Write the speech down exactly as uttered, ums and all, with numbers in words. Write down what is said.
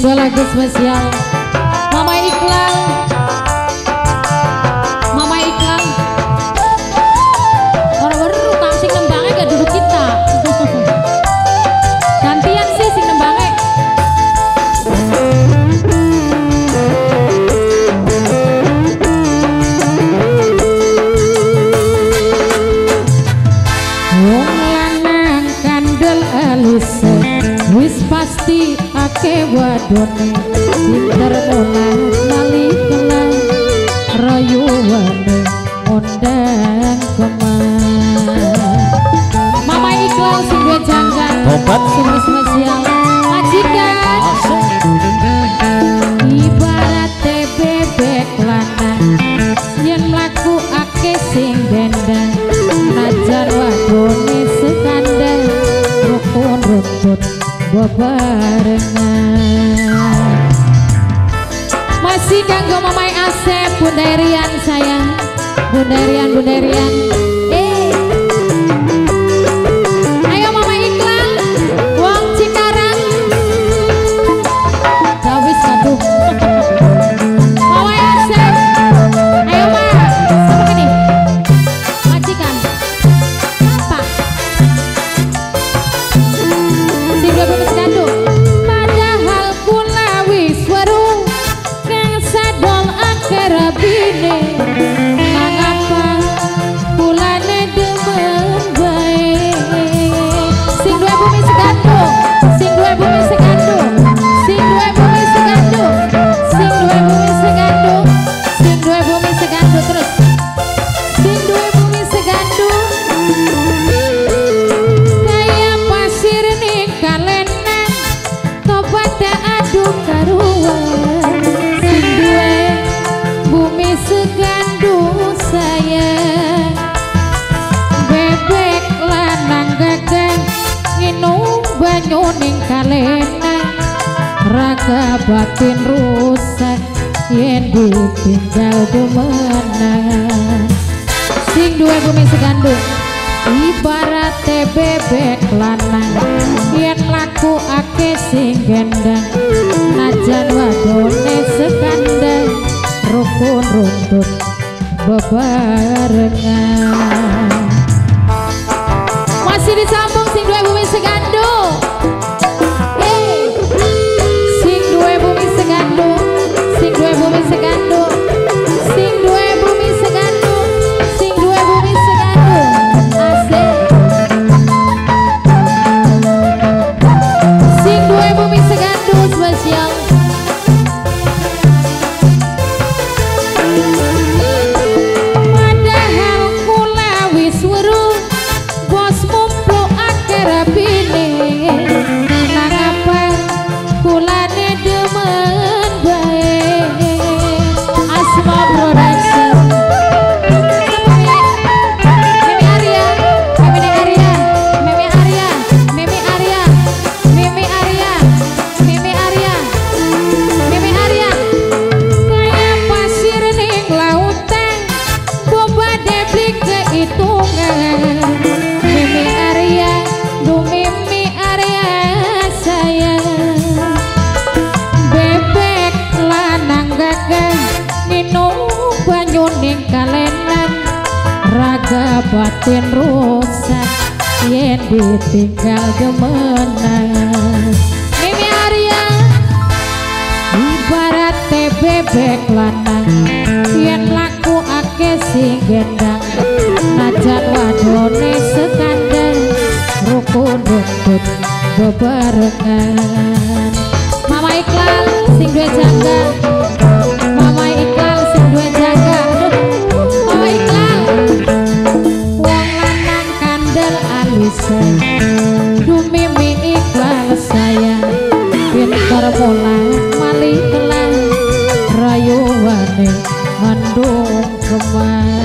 dua lagu spesial Mama Iqlal. Mama Iqlal orang baru kang sing nembangnya gak duduk kita. Gantian sih sing nembangnya. Wong lanang kandel alus wis pasti ake wadone pinter mulang mali kelang rayuwane ondang kemang. Mama Iqlal sing duwe jangka Tobat semua spesial majikan ibarat bebek lanang yen mlaku ake sing dendang najan wadone sekandang rukun rumput bebarengan. Masih kanggo Mamai Asep Bunda Rian sayang, Bunda Rian, Bunda Rian. Eh, ayo Mama Iqlal, wong Cikarang. Gawis aduh. Mamai Asep, ayo Ma, sama ini. Majikan, apa? Tiga belas kandung. Padahal kula wis weruh kang sadol akerabine. Mangapa kulane demen bae. Sing duwe bumi segandung, sing duwe bumi segandung, sing duwe bumi segandung, sing duwe bumi segandung, sing duwe bumi segandung terus. Sing duwe bumi segandung. Kaya pasir ning kalenang kepada adu karuan. Sing duwe bumi segandung sayang bebek lanang gagang nginum banyu ning kalenang raga batin rusak yen ditinggal demenan. Sing duwe bumi segandung ibarat bebek lanang yen laku ake sing gendang najan wadone sekandang rukun runtut bebarengan. Masih disambung sing duwe bumi segandung. Eh, sing duwe bumi segandung, sing duwe bumi segandung, sing duwe bumi segandung, sing duwe bumi segandung. Asik. Sing duwe bumi segandung spesial. Padahal kula wis weruh bos mumpluk akerabine. Nangapa kulane demen bae. Asma Production. Mimi Arya, Mimi Arya, Mimi Arya, Mimi Arya, Mimi Arya, Mimi Arya, Mimi Arya. Kaya pasir ning lautan, boba deblik kehitungan. Mimi Arya, du Mimi Arya sayang. Bebek lanang gagah minum banyu ning kalenang raga batin rusak yen ditinggal demenan. Mimi Arya ibarat bebek lanang yen laku ake sing gendang najan wadone sekandang rukun runtut bebarengan. Mama Iqlal sing duwe jangka, Mama Iqlal sing duwe jangka. Aduh, Mama Iqlal wong lanang kandel alisa du Mimi Iqlal sayang pinter mulang mali kelang rayuwane mendung kemang.